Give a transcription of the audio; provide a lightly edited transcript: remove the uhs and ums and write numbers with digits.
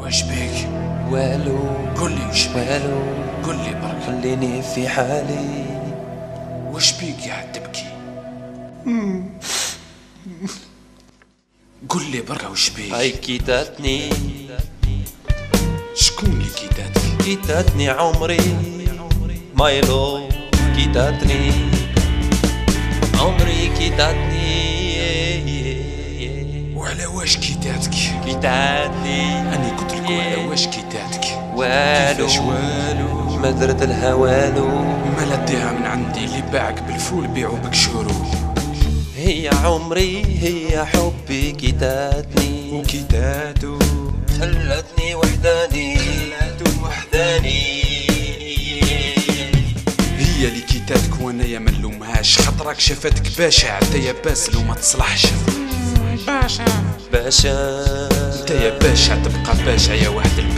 واش بيك؟ والو. قولي واش بيك؟ والو. قولي برك. خليني في حالي. واش بيك قاعد تبكي؟ قولي برك واش بيك؟ هاي كيتاتني. شكون اللي كيتاتك؟ كيتاتني عمري مايلو. كيتاتني عمري كيتاتني. وعلى واش كيتاتك؟ كيتاتني أني قلت لكم على واش كيتاتك؟ والو. كيفاش والو؟ ما درت لها والو. مالا ديها من عندي اللي باعك بالفول بيعو بك شورو. هي عمري هي حبي كيتاتني وكيتاتو خلتني وحداني. هي اللي كيتاتك وانا يا ملومهاش، خاطرك شافتك باشا انت يا باسل وما تصلحش. باشا انت يا باشا تبقى باشا يا واحد